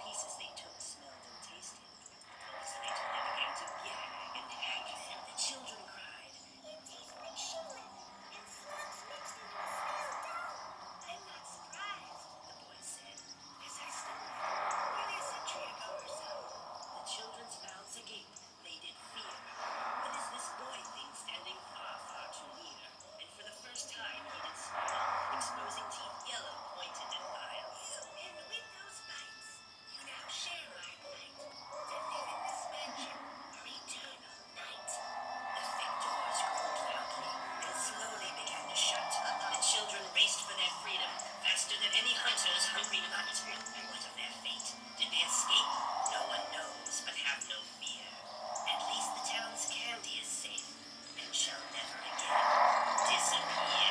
pieces they took, smelled, and tasted. The legislature they began to gag and hack, and the children cried. Your teeth were chewing, and slugs mixed into a snail dough. I'm not surprised, the boy said, as I stood there, nearly a century ago or so. The children's mouths agape. They did fear. What is this boy thing standing far, far too near? And for the first time he did smile, exposing teeth yellow, pointed, and vile. And with those bites, you now share my plight, to live in this mansion for eternal night. The thick doors groaned loudly and slowly began to shut. The children raced for their freedom, faster than any hunter's hungry hunt. What of their fate? Did they escape? No one knows, but have no fear. At least the town's candy is safe, and shall never again disappear.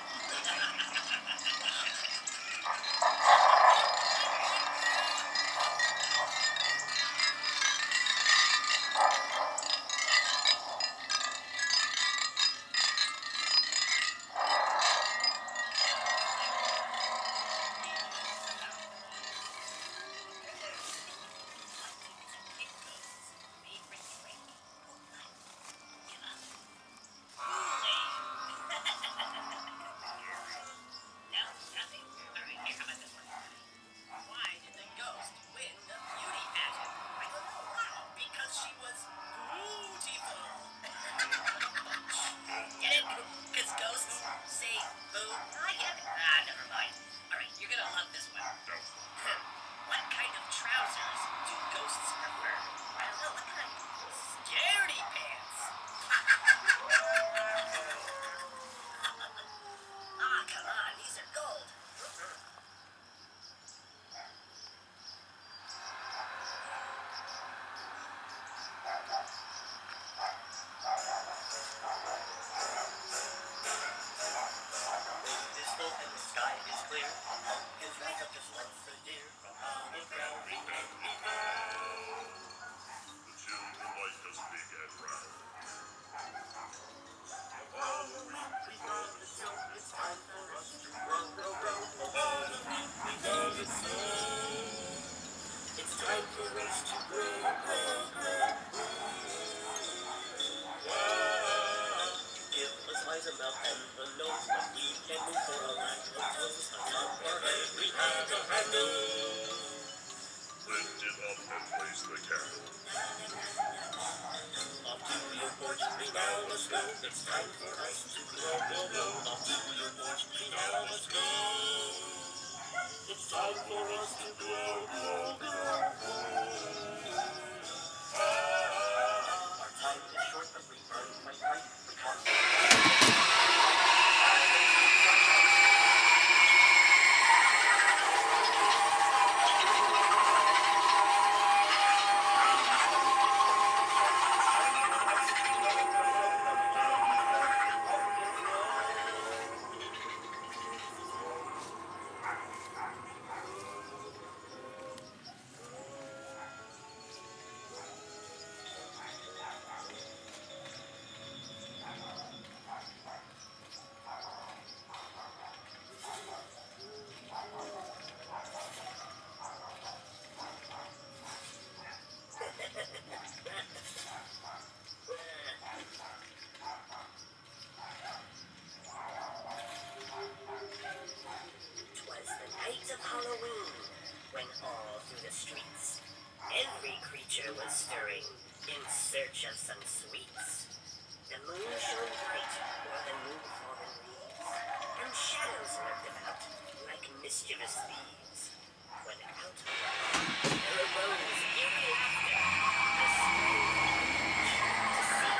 No, nothing? Alright, here, how about this one? Why did the ghost win the beauty pageant? I don't know. Wow, because she was beautiful. Get it? Because ghosts say boo. I get it. Never mind. Alright, you're gonna love this one. What kind of trousers do ghosts prefer? I don't know, what kind? Scaredy pants. Ah, come on, these are gold. This full and the sky is clear. His rise up just once a deer from on the ground. The children like us big and round. All the week we go to show. It's time for us to grow, grow, grow. All the week we go to show. It's time for us to grow, grow, grow. Give us eyes, a mouth, and a nose, but we can't move for a lack of toes. On top of our head we have a handle. Lift it up and place the candle. Off to your porch, we now must go. It's time for us to grow, grow, grow. Off to your porch, we now must go. It's time for us to grow, grow, grow. Our time is short, but we burn quite bright. Halloween, when all through the streets, every creature was stirring in search of some sweets. The moon shone bright o'er the new-fallen leaves, and shadows lurked about like mischievous thieves. When out of the there arose eerie laughter, the snow to see.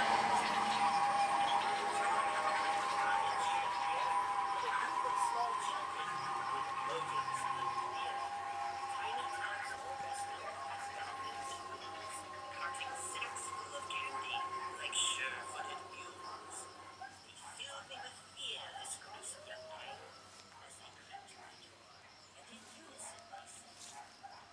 Small children with motives unclear, tiny tots all dressed up as goblins and ghouls, carting sacks full of candy like sure-footed mules. They filled me with fear, this gruesome young gang, as they crept to my door, and in unison they said,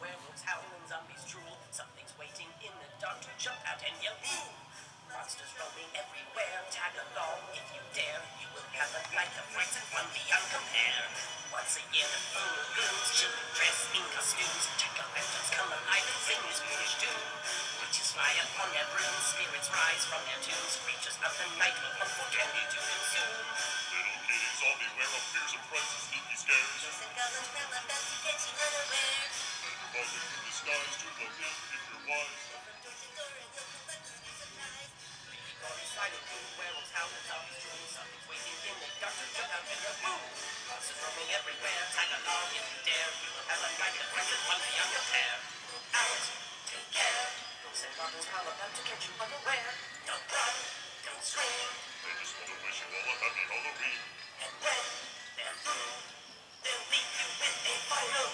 werewolves howl and zombies drool. Something's waiting in the dark to jump out and yell, ooh! Monsters roaming everywhere, tag along if you dare. You will have a night of frights and fun beyond compare. Once a year the full blooms, children dress in costumes. Jack-o'-lanterns come alive and sing your Swedish tune. Witches fly upon their brooms, spirits rise from their tombs. Creatures of the night will hunt for candy to consume. Little kitties all beware of fears and frights and sneaky scares. Ghosts and goblins from about to catch you unaware. Find them through the skies to look in if you're wise. From door to door and you'll collectively surprise. Gory silent boom, werewolves howl and zombies drool. Something's waiting in the dark to jump out and yell, boom! Monsters roaming everywhere, tag along if you dare. You will have a night of frights and fun beyond compare. Look out, take care. Ghosts and goblins howl about to catch you unaware. Don't run, don't scream. They just want to wish you all a happy Halloween. And when they're through, they'll leave you with a final.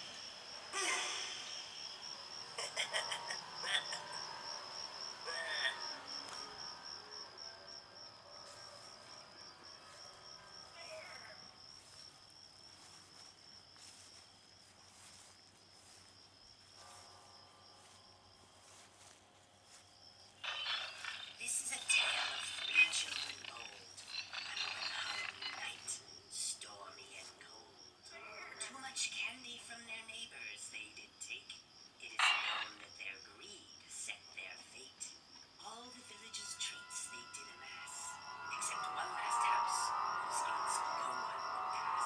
This is a tale of three children bold, on one Halloween night, stormy and cold. Too much candy from their neighbors they did take. It is known that their greed set their fate. All the village's treats they did amass, except one last house whose gates no one would pass.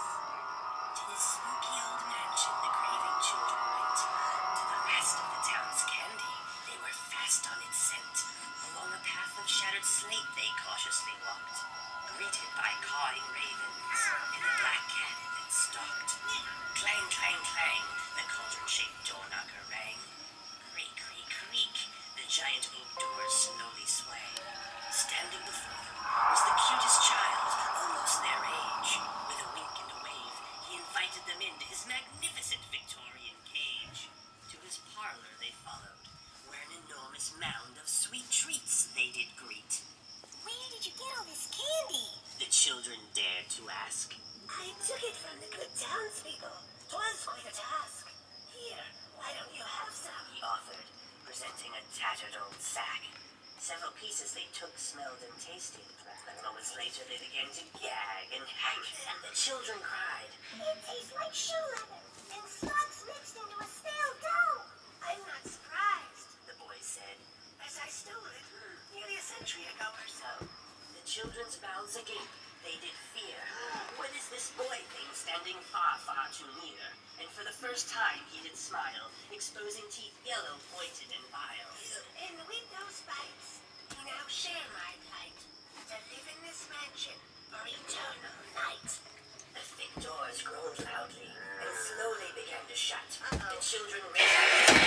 To this spooky old mansion the craving children went. To the last of the town's candy, they were fast on its scent. Along a path of shattered slate they cautiously walked, greeted by cawing ravens and a black cat that stalked. Clang, clang, clang, the cauldron-shaped door knocker rang. Creak, creak, creak, the giant oak doors slowly swang. Standing before them was the cutest child, almost their age. With a wink and a wave, he invited them into his magnificent Victorian cage. To his parlor they followed, where an enormous mound of sweet treats they did greet. Where did you get all this candy? The children dared to ask. I took it from the good townspeople. 'Twas quite a task. Here, why don't you have some? He offered, presenting a tattered old sack. Several pieces they took, smelled, and tasted. But moments later they began to gag and hack, and the children cried. It tastes like shoe leather and slugs mixed into a stale dough. I'm not surprised, the boy said, as I stole it nearly a century ago or so. The children's mouths agape, they did fear. What is this boy thing standing far, far too near? And for the first time he did smile, exposing teeth yellow, pointed, and vile. And with those bites, you now share my plight to live in this mansion for eternal night. The thick doors groaned loudly and slowly began to shut. The children ran out.